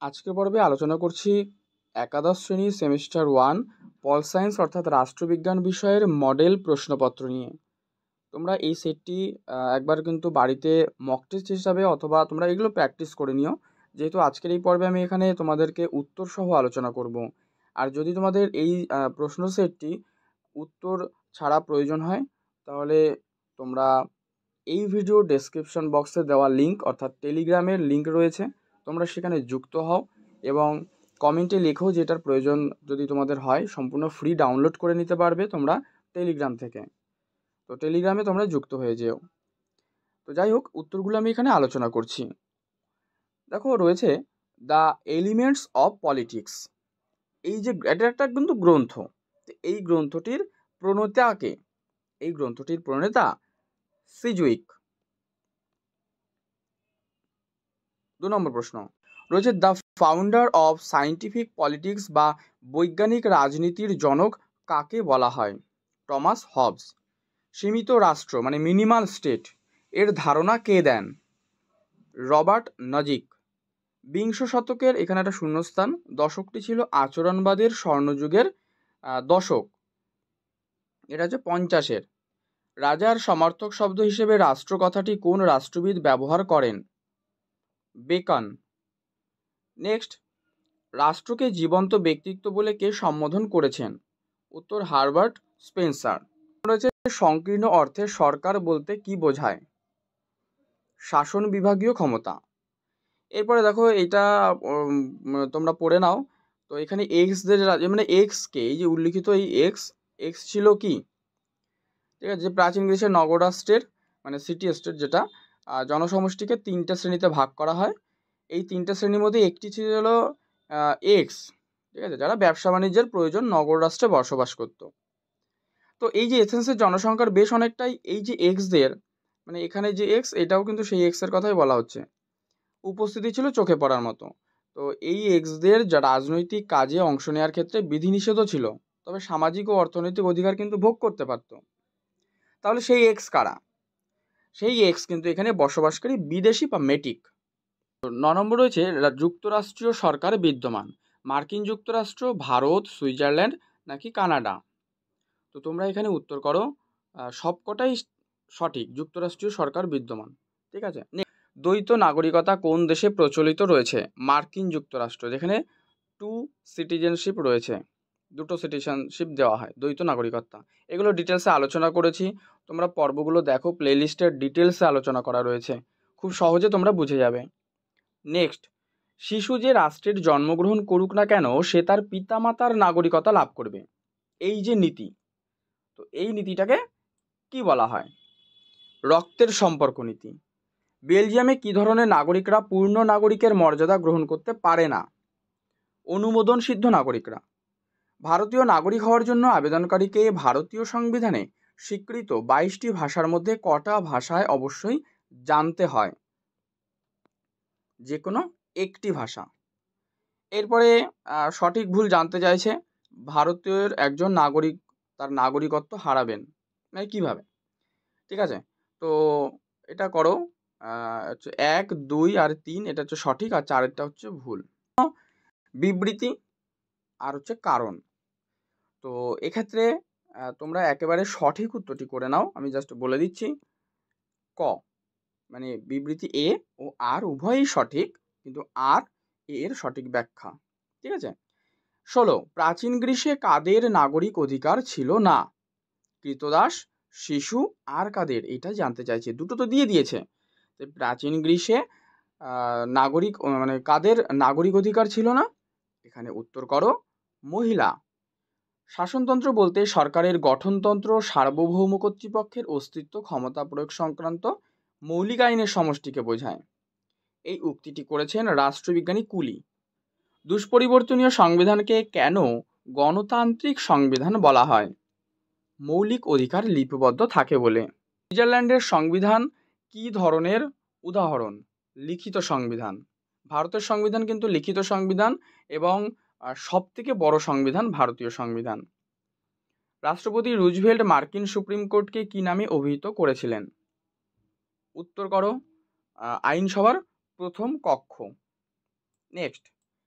আজকের পর্বে আলোচনা করছি একাদশ শ্রেণী সেমিস্টার 1 পল সায়েন্স অর্থাৎ রাষ্ট্রবিজ্ঞান বিষয়ের মডেল প্রশ্নপত্র নিয়ে। তোমরা এই সেটটি একবার কিন্তু বাড়িতে মক টেস্ট হিসাবে অথবা তোমরা এগুলো প্র্যাকটিস করে নিও, যেহেতু আজকের এই পর্বে আমি এখানে তোমাদেরকে উত্তর সহ আলোচনা করব। আর যদি তোমাদের এই প্রশ্ন সেটটি উত্তর ছাড়া প্রয়োজন হয় তাহলে তোমরা এই ভিডিও ডেসক্রিপশন বক্সে দেওয়া লিঙ্ক অর্থাৎ টেলিগ্রামের লিঙ্ক রয়েছে, তোমরা সেখানে যুক্ত হও এবং কমেন্টে লেখো যে এটার প্রয়োজন যদি তোমাদের হয়। সম্পূর্ণ ফ্রি ডাউনলোড করে নিতে পারবে তোমরা টেলিগ্রাম থেকে। তো টেলিগ্রামে তোমরা যুক্ত হয়ে যেও। তো যাই হোক, উত্তরগুলো আমি এখানে আলোচনা করছি। দেখো, রয়েছে দ্য এলিমেন্টস অফ পলিটিক্স। এই যে এটা একটা কিন্তু গ্রন্থ, এই গ্রন্থটির প্রণেতা কে? এই গ্রন্থটির প্রণেতা সিজুইক। 2 নম্বর প্রশ্ন রয়েছে the founder of scientific politics বা বৈজ্ঞানিক রাজনীতির জনক কাকে বলা হয়? Thomas Hobbes. সীমিত রাষ্ট্র মানে মিনিমাল স্টেট এর ধারণা কে দেন? Robert Nozick. বিংশ শতকের, এখানে একটা শূন্যস্থান, দশকটি ছিল আচরণবাদের স্বর্ণযুগের দশক, এটা হচ্ছে 50-এর। রাজার সমার্থক শব্দ হিসেবে রাষ্ট্র কথাটি কোন রাষ্ট্রবিদ ব্যবহার করেন? বেকন। নেক্সট, রাষ্ট্রকে জীবন্ত ব্যক্তিত্ব বলে কে সম্বোধন করেছেন? উত্তর হারবার্ট স্পেন্সার। রয়েছে সংকীর্ণ অর্থে সরকার বলতে কি বোঝায়? শাসন বিভাগীয় ক্ষমতা। এরপরে দেখো, এটা তোমরা পড়ে নাও। তো এখানে এক্সদের মানে এক্স কে, এই যে উল্লিখিত এই এক্স ছিল কি? ঠিক আছে, যে প্রাচীন গ্রিসের নগর রাষ্ট্রের মানে সিটি স্টেট, যেটা জনসমষ্টিকে 3টে শ্রেণীতে ভাগ করা হয়। এই 3টে শ্রেণীর মধ্যে একটি ছিল এক্স, ঠিক আছে, যারা ব্যবসা বাণিজ্যের প্রয়োজন নগর রাষ্ট্রে বসবাস করত। তো এই যে এথেন্সের জনসংখ্যার বেশ অনেকটাই এই যে এক্সদের, মানে এখানে যে এক্স, এটাও কিন্তু সেই এক্সের কথাই বলা হচ্ছে, উপস্থিতি ছিল চোখে পড়ার মতো। তো এই এক্সদের যা রাজনৈতিক কাজে অংশ নেওয়ার ক্ষেত্রে বিধিনিষেধও ছিল, তবে সামাজিক ও অর্থনৈতিক অধিকার কিন্তু ভোগ করতে পারত। তাহলে সেই এক্স কারা? সেই এক্স কিন্তু এখানে বসবাসকারী বিদেশি বা মেটিক। 9 নম্বর রয়েছে যুক্তরাষ্ট্রীয় সরকার বিদ্যমান। মার্কিন যুক্তরাষ্ট্র, ভারত, সুইজারল্যান্ড নাকি কানাডা? তো তোমরা এখানে উত্তর করো, সবকটাই সঠিক, যুক্তরাষ্ট্রীয় সরকার বিদ্যমান। ঠিক আছে। দ্বৈত নাগরিকতা কোন দেশে প্রচলিত রয়েছে? মার্কিন যুক্তরাষ্ট্র, যেখানে 2 সিটিজেনশিপ রয়েছে, 2টো সিটিজেনশিপ দেওয়া হয়, দ্বৈত নাগরিকতা। এগুলো ডিটেলসে আলোচনা করেছি, তোমরা পর্বগুলো দেখো, প্লেলিস্টের ডিটেলসে আলোচনা করা রয়েছে, খুব সহজে তোমরা বুঝে যাবে। নেক্সট, শিশু যে রাষ্ট্রের জন্মগ্রহণ করুক না কেন সে তার পিতামাতার নাগরিকতা লাভ করবে, এই যে নীতি, তো এই নীতিটাকে কি বলা হয়? রক্তের সম্পর্ক নীতি। বেলজিয়ামে কি ধরনের নাগরিকরা পূর্ণ নাগরিকের মর্যাদা গ্রহণ করতে পারে না? অনুমোদন সিদ্ধ নাগরিকরা। ভারতীয় নাগরিক হওয়ার জন্য আবেদনকারীকে ভারতীয় সংবিধানে স্বীকৃত 22টি ভাষার মধ্যে কটা ভাষায় অবশ্যই জানতে হয়? যে কোনো একটি ভাষা। এরপরে সঠিক ভুল জানতে চাইছে, ভারতীয় একজন নাগরিক তার নাগরিকত্ব হারাবেন মানে কিভাবে? ঠিক আছে, তো এটা করো, 1, 2 আর 3 এটা হচ্ছে সঠিক, আর 4এরটা হচ্ছে ভুল। বিবৃতি আর হচ্ছে কারণ। তো এক্ষেত্রে তোমরা একেবারে সঠিক উত্তরটি করে নাও, আমি জাস্ট বলে দিচ্ছি। ক মানে বিবৃতি এ ও আর উভয়ই সঠিক, কিন্তু আর এর সঠিক ব্যাখ্যা। ঠিক আছে। 16, প্রাচীন গ্রীসে কাদের নাগরিক অধিকার ছিল না? কৃতদাস, শিশু আর কাদের, এটা জানতে চাইছে, দুটো তো দিয়ে দিয়েছে। প্রাচীন গ্রীসে নাগরিক মানে কাদের নাগরিক অধিকার ছিল না? এখানে উত্তর করো মহিলা। শাসনতন্ত্র বলতে সরকারের গঠনতন্ত্র, সার্বভৌম কর্তৃপক্ষের অস্তিত্ব, ক্ষমতা প্রয়োগ সংক্রান্ত মৌলিক আইনের সমষ্টিকে বোঝায়। এই উক্তিটি করেছেন রাষ্ট্রবিজ্ঞানী কুলি। দুষ্পরিবর্তনীয় সংবিধানকে কেন গণতান্ত্রিক সংবিধান বলা হয়? মৌলিক অধিকার লিপিবদ্ধ থাকে বলে। সুইজারল্যান্ডের সংবিধান কি ধরনের উদাহরণ? লিখিত সংবিধান। ভারতের সংবিধান কিন্তু লিখিত সংবিধান এবং সবথেকে বড় সংবিধান ভারতীয় সংবিধান। রাষ্ট্রপতি রুজভেল্ট মার্কিন সুপ্রিম কোর্টকে কি নামে অভিহিত করেছিলেন? উত্তর করো আইনসভার প্রথম কক্ষ। নেক্সট,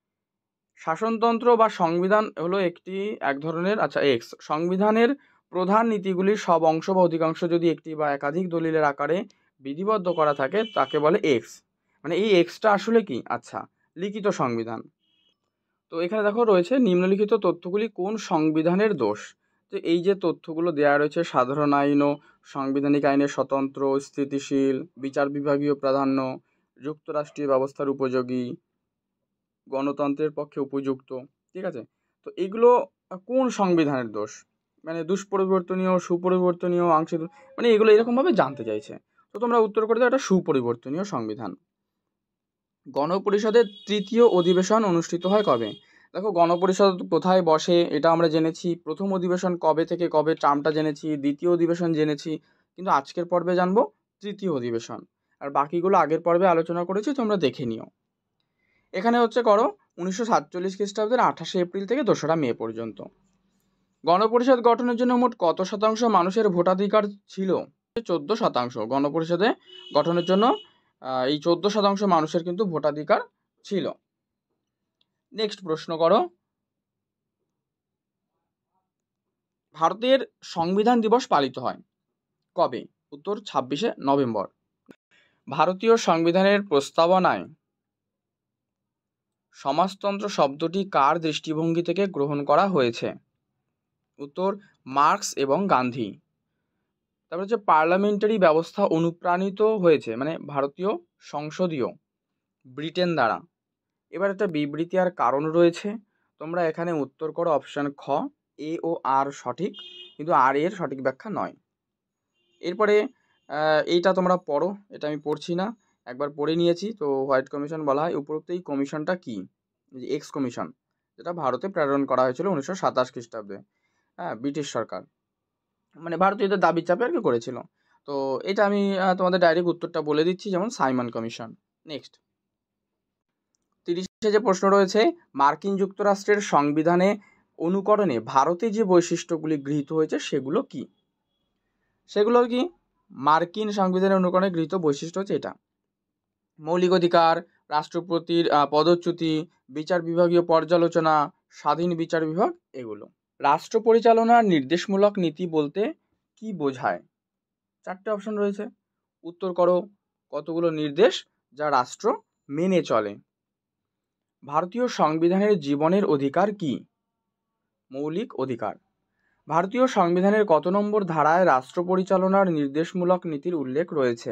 শাসনতন্ত্র বা সংবিধান হলো এক ধরনের এক্স সংবিধানের প্রধান নীতিগুলির সব অংশ বা অধিকাংশ যদি একটি বা একাধিক দলিলের আকারে বিধিবদ্ধ করা থাকে তাকে বলে এক্স। মানে এই এক্সটা আসলে কি? লিখিত সংবিধান। তো এখানে দেখো রয়েছে নিম্নলিখিত তথ্যগুলি কোন সংবিধানের দোষ। তো এই যে তথ্যগুলো দেওয়া রয়েছে, সাধারণ আইন ও সাংবিধানিক আইনের স্বতন্ত্র, স্থিতিশীল, বিচার বিভাগীয় প্রাধান্য, যুক্তরাষ্ট্রীয় ব্যবস্থার উপযোগী, গণতন্ত্রের পক্ষে উপযুক্ত, ঠিক আছে। তো এগুলো কোন সংবিধানের দোষ? মানে দুষ্পরিবর্তনীয়, সুপরিবর্তনীয়, আংশিক, মানে এগুলো এরকমভাবে জানতে চাইছে। তো তোমরা উত্তর করে দাও এটা সুপরিবর্তনীয় সংবিধান। গণপরিষদের তৃতীয় অধিবেশন অনুষ্ঠিত হয় কবে? দেখো গণপরিষদ কোথায় বসে এটা আমরা জেনেছি, প্রথম অধিবেশন কবে থেকে কবে টার্মটা জেনেছি, দ্বিতীয় অধিবেশন জেনেছি, কিন্তু আজকের পর্বে জানবো তৃতীয় অধিবেশন। আর বাকিগুলো আগের পর্বে আলোচনা করেছি, তোমরা দেখে নিও। এখানে করো 1947 খ্রিস্টাব্দের 28শে এপ্রিল থেকে 2রা মে পর্যন্ত। গণপরিষদ গঠনের জন্য মোট কত শতাংশ মানুষের ভোটাধিকার ছিল? 14%। গণপরিষদে গঠনের জন্য এই 14% মানুষের কিন্তু ভোটাধিকার ছিল। নেক্সট প্রশ্ন করো, ভারতের সংবিধান দিবস পালিত হয় কবে? উত্তর 26শে নভেম্বর। ভারতীয় সংবিধানের প্রস্তাবনায় সমাজতন্ত্র শব্দটি কার দৃষ্টিভঙ্গি থেকে গ্রহণ করা হয়েছে? উত্তর মার্কস এবং গান্ধী। তারপর পার্লামেন্টারি ব্যবস্থা অনুপ্রাণিত হয়েছে, মানে ভারতীয় সংসদীয়, ব্রিটেন দ্বারা। এবার একটা বিবৃতি আর কারণ রয়েছে, তোমরা এখানে উত্তর করো অপশান খ, এ ও আর সঠিক, কিন্তু আর এর সঠিক ব্যাখ্যা নয়। এরপরে এইটা তোমরা পড়ো, এটা আমি পড়ছি না, একবার পড়ে নিয়েছি। তো হোয়াইট কমিশন বলা হয়। উপরোক্ত এই কমিশনটা কি? এক্স কমিশন, যেটা ভারতে প্রেরণ করা হয়েছিল 1927 খ্রিস্টাব্দে, ব্রিটিশ সরকার, মানে ভারতীয়দের দাবি চাপে আর কি করেছিল। তো এটা আমি তোমাদের ডাইরেক্ট উত্তরটা বলে দিচ্ছি, যেমন সাইমন কমিশন। নেক্সট 30-এ যে প্রশ্ন রয়েছে, মার্কিন যুক্তরাষ্ট্রের সংবিধানে অনুকরণে ভারতে যে বৈশিষ্ট্যগুলি গৃহীত হয়েছে সেগুলো কি? সেগুলো কি? মার্কিন সংবিধানের অনুকরণে গৃহীত বৈশিষ্ট্য হচ্ছে এটা: মৌলিক অধিকার, রাষ্ট্রপতির পদচ্যুতি, বিচার বিভাগীয় পর্যালোচনা, স্বাধীন বিচার বিভাগ, এগুলো। রাষ্ট্র পরিচালনার নির্দেশমূলক নীতি বলতে কি বোঝায়? 4টে অপশন রয়েছে, উত্তর করো কতগুলো নির্দেশ যা রাষ্ট্র মেনে চলে। ভারতীয় সংবিধানের জীবনের অধিকার কি? মৌলিক অধিকার। ভারতীয় সংবিধানের কত নম্বর ধারায় রাষ্ট্র পরিচালনার নির্দেশমূলক নীতির উল্লেখ রয়েছে?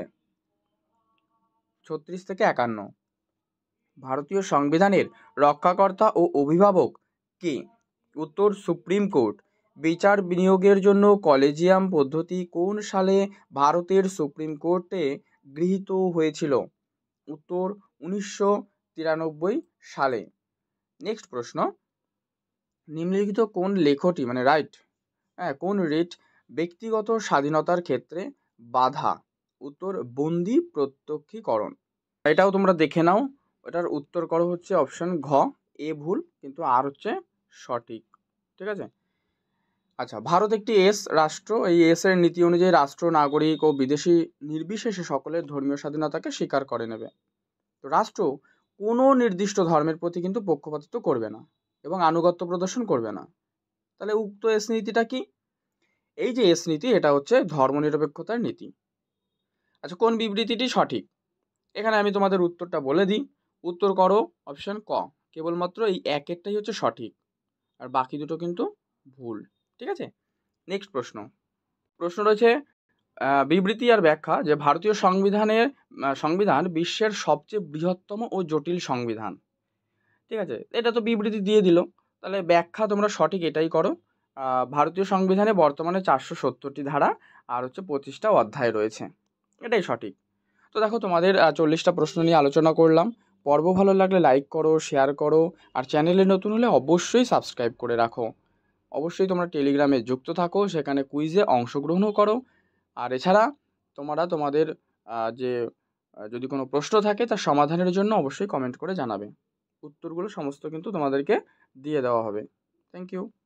36 থেকে 51। ভারতীয় সংবিধানের রক্ষাকর্তা ও অভিভাবক কে? উত্তর সুপ্রিম কোর্ট। বিচার বিনিয়োগের জন্য কলেজিয়াম পদ্ধতি কোন সালে ভারতের সুপ্রিম কোর্টে গৃহীত হয়েছিল? উত্তর 1993 সালে। নেক্সট প্রশ্ন, নিম্নলিখিত কোন লেখটি, মানে কোন রিট ব্যক্তিগত স্বাধীনতার ক্ষেত্রে বাধা? উত্তর বন্দি প্রত্যক্ষীকরণ। এটাও তোমরা দেখে নাও, এটার উত্তর করো হচ্ছে অপশন ঘ, এ ভুল কিন্তু আর হচ্ছে সঠিক, ঠিক আছে। ভারত একটি রাষ্ট্র। এই এর নীতি অনুযায়ী রাষ্ট্র নাগরিক ও বিদেশি নির্বিশেষে সকলের ধর্মীয় স্বাধীনতাকে স্বীকার করে নেবে। তো রাষ্ট্র কোনো নির্দিষ্ট ধর্মের প্রতি কিন্তু পক্ষপাতিত্ব করবে না এবং আনুগত্য প্রদর্শন করবে না। তাহলে উক্ত নীতিটা কি? এই যে নীতি, এটা হচ্ছে ধর্মনিরপেক্ষতার নীতি। কোন বিবৃতিটি সঠিক? এখানে আমি তোমাদের উত্তরটা বলে দিই, উত্তর করো অপশন ক, কেবলমাত্র এই একেরটাই হচ্ছে সঠিক আর বাকি দুটো কিন্তু ভুল, ঠিক আছে। নেক্সট প্রশ্ন রয়েছে বিবৃতি আর ব্যাখ্যা, যে ভারতীয় সংবিধান বিশ্বের সবচেয়ে বৃহত্তম ও জটিল সংবিধান, ঠিক আছে। এটা তো বিবৃতি দিয়ে দিল, তাহলে ব্যাখ্যা তোমরা সঠিক এটাই করো। ভারতীয় সংবিধানে বর্তমানে 470টি ধারা আর হচ্ছে 25টা অধ্যায় রয়েছে, এটাই সঠিক। তো দেখো তোমাদের 40টা প্রশ্ন নিয়ে আলোচনা করলাম। পর্ব ভালো লাগলে লাইক করো, শেয়ার করো, আর চ্যানেলে নতুন হলে অবশ্যই সাবস্ক্রাইব করে রাখো। অবশ্যই তোমরা টেলিগ্রামে যুক্ত থাকো, সেখানে কুইজে অংশগ্রহণও করো। আর এছাড়া তোমরা তোমাদের যদি কোনো প্রশ্ন থাকে তার সমাধানের জন্য অবশ্যই কমেন্ট করে জানাবে। উত্তরগুলো সমস্ত কিন্তু তোমাদেরকে দিয়ে দেওয়া হবে। Thank you.